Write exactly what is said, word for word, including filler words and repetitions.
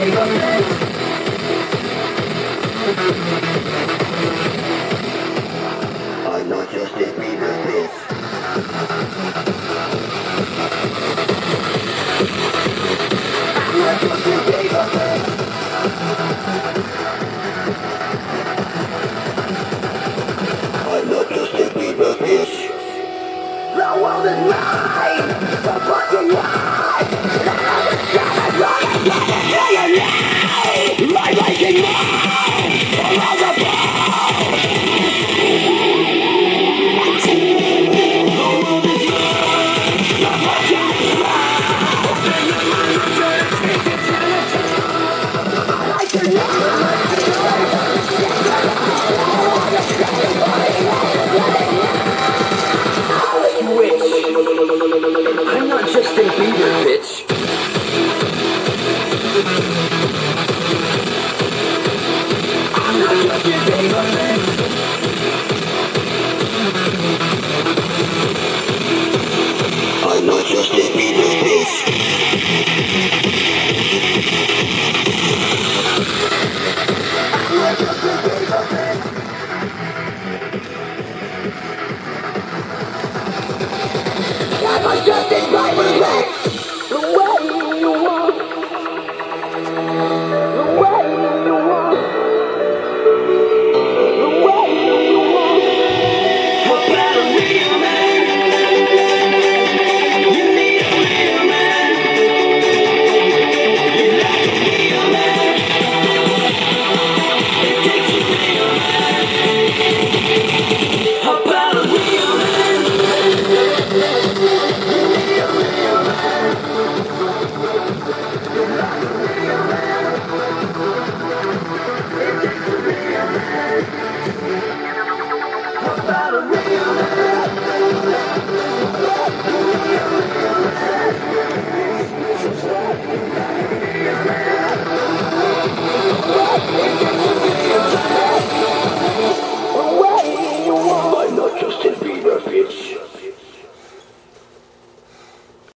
I'm not Justin Bieber, bitch. I'm not Justin Bieber, bitch. I'm not Justin Bieber, bitch. The world is mine, the fucking mine. I'm making mine around the I'm not Justin Bieber, bitch. I'm not Justin Bieber, bitch. I'm not Justin Bieber, bitch. I'm not Justin Bieber, bitch. I'm not Justin Bieber, bitch. The way you walk, the way you walk, the way you walk. About a real man, you need a real man. You like a real man, it takes a real man. About a real man, you need a real man.